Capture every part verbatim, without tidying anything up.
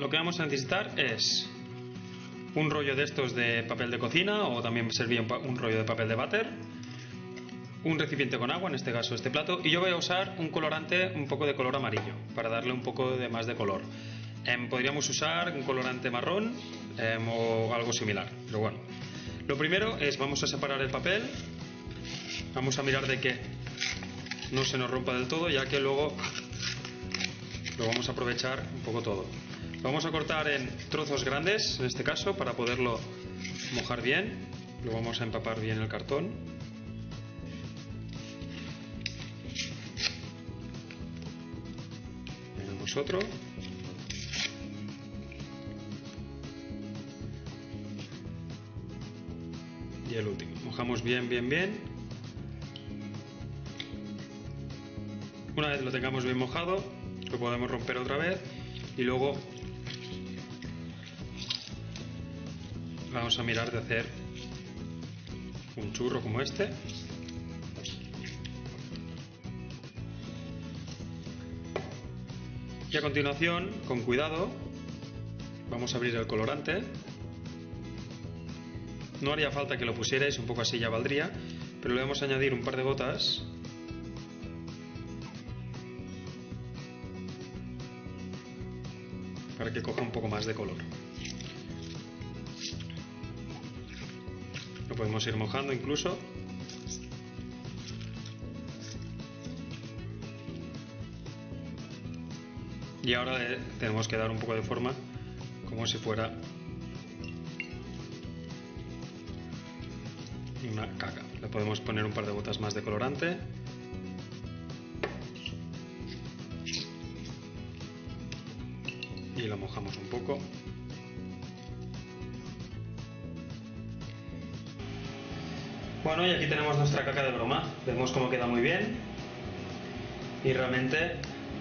lo que vamos a necesitar es un rollo de estos de papel de cocina, o también servía un rollo de papel de váter, un recipiente con agua, en este caso este plato, y yo voy a usar un colorante un poco de color amarillo para darle un poco de más de color. Eh, podríamos usar un colorante marrón eh, o algo similar, pero bueno. Lo primero es, vamos a separar el papel, vamos a mirar de que no se nos rompa del todo, ya que luego lo vamos a aprovechar un poco todo. Lo vamos a cortar en trozos grandes, en este caso, para poderlo mojar bien. Lo vamos a empapar bien el cartón. Tenemos otro. Y el último. Mojamos bien, bien, bien. Una vez lo tengamos bien mojado, lo podemos romper otra vez y luego vamos a mirar de hacer un churro como este. Y a continuación, con cuidado, vamos a abrir el colorante. No haría falta que lo pusierais, un poco así ya valdría, pero le vamos a añadir un par de gotas para que coja un poco más de color. Lo podemos ir mojando incluso. Y ahora le tenemos que dar un poco de forma, como si fuera una caca. Le podemos poner un par de gotas más de colorante. Y la mojamos un poco. Bueno, y aquí tenemos nuestra caca de broma. Vemos cómo queda muy bien. Y realmente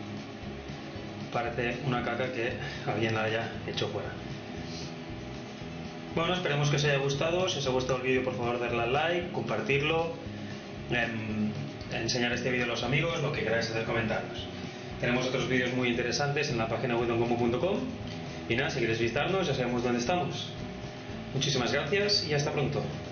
parece una caca que alguien la haya hecho fuera. Bueno, esperemos que os haya gustado. Si os ha gustado el vídeo, por favor darle al like, compartirlo, eh, enseñar este vídeo a los amigos, lo que queráis hacer, comentarios. Tenemos otros vídeos muy interesantes en la página web dongomo punto com. Y nada, si queréis visitarnos ya sabemos dónde estamos. Muchísimas gracias y hasta pronto.